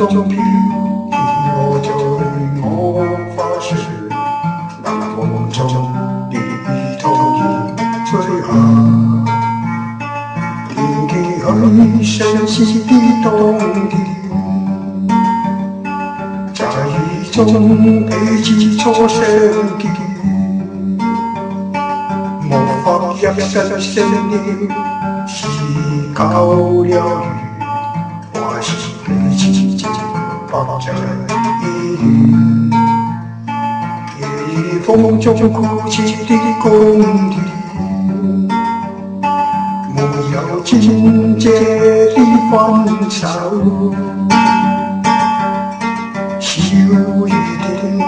中飘，我在我发誓，那梦中的童言最好，惦记去相思的冬天，在雨中彼此初相見，無法一生聲了，是夠了餘，還是彼此不再依戀。夜雨風中枯枝的宮殿，沒有真正的分手。小雨點，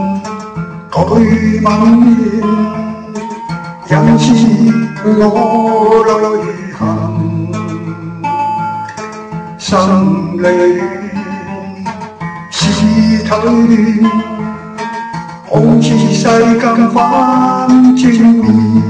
對晚年，引致我淚痕。心裏是腿亂，好似世間反轉面。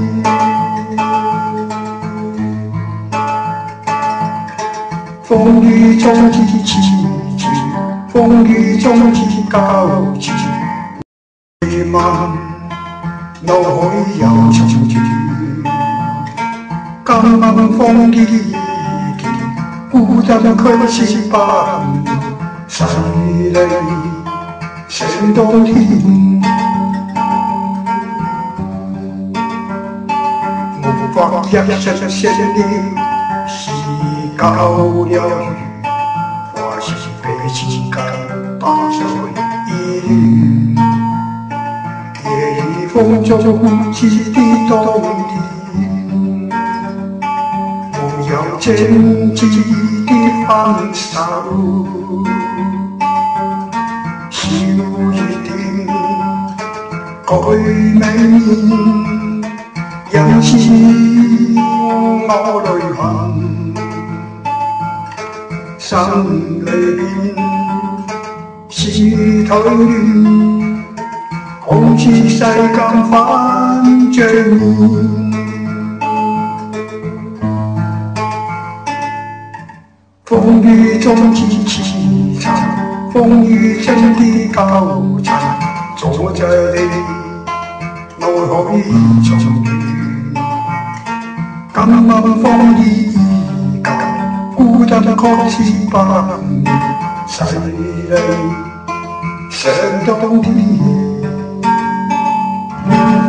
風雨中之痴纏，風雨中之交纏，未問腦海有重斷。今晚風依見，孤單卻是不眠，逝離想當天。無法一生聲了，是夠了餘，還是彼此間不再依戀。夜雨風中枯枝的冬天，沒有真摯的分手。小雨點，舉眉面，引致我淚痕。心裏邊是腿亂，好似世間反轉面。風雨中之痴纏，風雨中的交纏，阻滯你腦海重斷。今晚風依舊，孤單確是不眠，逝離想當天。